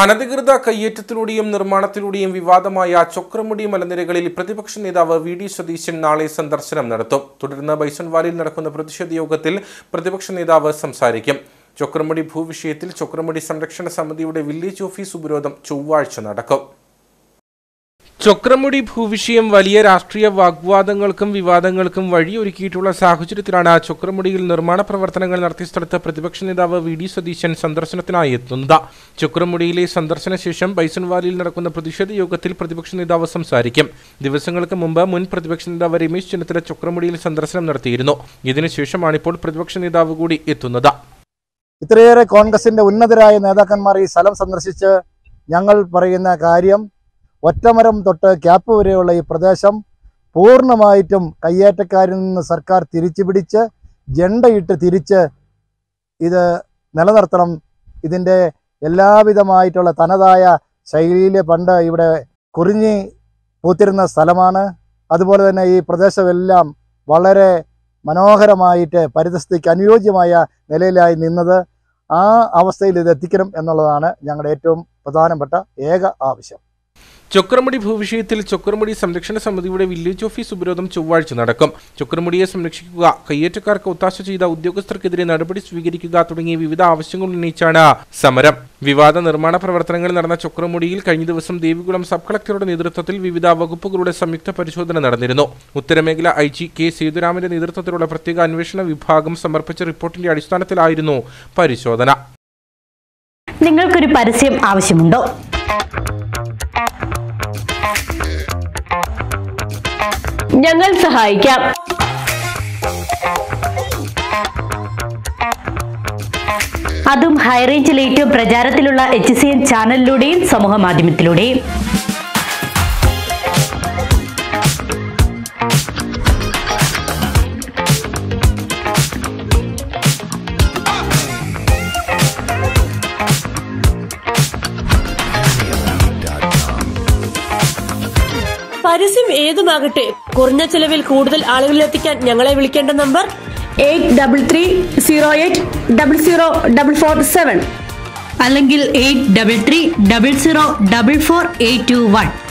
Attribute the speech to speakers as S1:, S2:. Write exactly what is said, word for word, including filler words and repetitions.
S1: അനധികൃത കയ്യേറ്റത്തിലൂടെയും നിർമ്മാണത്തിലൂടെയും വിവാദമായ ചൊക്രമുടി മലനിരകളിൽ പ്രതിപക്ഷ നേതാവ് വി ഡി സതീശൻ നാളെ സന്ദർശനം നടത്തും. തുടർന്ന് ബൈസൺവാലിയിൽ നടക്കുന്ന പ്രതിഷേധ യോഗത്തിൽ പ്രതിപക്ഷ നേതാവ് സംസാരിക്കും. ചൊക്രമുടി ഭൂവിഷയത്തിൽ ചൊക്രമുടി സംരക്ഷണ സമിതിയുടെ വില്ലേജ് ഓഫീസ് ഉപരോധം ചൊവ്വാഴ്ച നടക്കും. ചൊക്രമുടി ഭൂവിഷയം വലിയ രാഷ്ട്രീയ വാഗ്വാദങ്ങൾക്കും വിവാദങ്ങൾക്കും വഴിയൊരുക്കിയിട്ടുള്ള സാഹചര്യത്തിലാണ് ചൊക്രമുടിയിൽ നിർമ്മാണ പ്രവർത്തനങ്ങൾ നടത്തിയ സ്ഥലത്ത് പ്രതിപക്ഷ നേതാവ് വി ഡി സതീശൻ സന്ദർശനത്തിനായി എത്തുന്നത്. ചൊക്രമുടിയിലെ സന്ദർശന ശേഷം ബൈസൺവാലിയിൽ നടക്കുന്ന പ്രതിഷേധ യോഗത്തിൽ പ്രതിപക്ഷ നേതാവ് സംസാരിക്കും. ദിവസങ്ങൾക്ക് മുമ്പ് മുൻ പ്രതിപക്ഷ നേതാവ് രമേശ് ചെന്നിത്തല ചൊക്രമുടിയിൽ സന്ദർശനം നടത്തിയിരുന്നു. ഇതിനുശേഷമാണിപ്പോൾ പ്രതിപക്ഷ നേതാവ് കൂടി എത്തുന്നത്.
S2: ഇത്രയേറെ കോൺഗ്രസിന്റെ ഉന്നതരായ നേതാക്കന്മാർ ഈ സ്ഥലം സന്ദർശിച്ച് ഞങ്ങൾ പറയുന്ന കാര്യം, ഒറ്റമരം തൊട്ട് ക്യാപ്പ് വരെയുള്ള ഈ പ്രദേശം പൂർണ്ണമായിട്ടും കയ്യേറ്റക്കാരിൽ നിന്ന് സർക്കാർ തിരിച്ചു പിടിച്ച് ജണ്ടയിട്ട് തിരിച്ച് ഇത് നിലനിർത്തണം. ഇതിൻ്റെ എല്ലാവിധമായിട്ടുള്ള തനതായ ശൈലിയിൽ പണ്ട് ഇവിടെ കുറിഞ്ഞി പൂത്തിരുന്ന സ്ഥലമാണ്. അതുപോലെ തന്നെ ഈ പ്രദേശമെല്ലാം വളരെ മനോഹരമായിട്ട് പരിസ്ഥിതിക്ക് അനുയോജ്യമായ നിലയിലായി നിന്നത്. ആ അവസ്ഥയിൽ ഇത് എത്തിക്കണം എന്നുള്ളതാണ് ഞങ്ങളുടെ ഏറ്റവും പ്രധാനപ്പെട്ട ഏക ആവശ്യം.
S1: ചൊക്രമുടി ഭൂവിഷയത്തിൽ ചൊക്രമുടി സംരക്ഷണ സമിതിയുടെ വില്ലേജ് ഓഫീസ് ഉപരോധം ചൊവ്വാഴ്ച നടക്കും. ചൊക്രമുടിയെ സംരക്ഷിക്കുക, കയ്യേറ്റക്കാർക്ക് ഒത്താശ ചെയ്ത ഉദ്യോഗസ്ഥർക്കെതിരെ നടപടി സ്വീകരിക്കുക തുടങ്ങിയ വിവിധ ആവശ്യങ്ങൾ ഉന്നയിച്ചാണ് സമരം. വിവാദ നിർമ്മാണ പ്രവർത്തനങ്ങൾ നടന്ന ചൊക്രമുടിയിൽ കഴിഞ്ഞ ദിവസം ദേവികുളം സബ് കളക്ടറുടെ നേതൃത്വത്തിൽ വിവിധ വകുപ്പുകളുടെ സംയുക്ത പരിശോധന നടന്നിരുന്നു. ഉത്തരമേഖല ഐ ജി കെ സേതുരാമന്റെ നേതൃത്വത്തിലുള്ള പ്രത്യേക അന്വേഷണ വിഭാഗം സമർപ്പിച്ച റിപ്പോർട്ടിന്റെ അടിസ്ഥാനത്തിലായിരുന്നു പരിശോധന.
S3: നിങ്ങൾക്കൊരു പരസ്യം ആവശ്യമുണ്ടോ? ഞങ്ങൾ സഹായിക്കാം. അതും ഹൈറേഞ്ചിൽ ഏറ്റവും പ്രചാരത്തിലുള്ള എച്ച് സി എൻ ചാനലിലൂടെയും സമൂഹ മാധ്യമത്തിലൂടെയും.
S4: പരസ്യം ഏതുമാകട്ടെ, കുറഞ്ഞ ചെലവിൽ കൂടുതൽ ആളുകളിലെത്തിക്കാൻ ഞങ്ങളെ വിളിക്കേണ്ട number
S3: eight double three zero eight double zero double four seven അല്ലെങ്കിൽ eight double three double zero double four eight two one.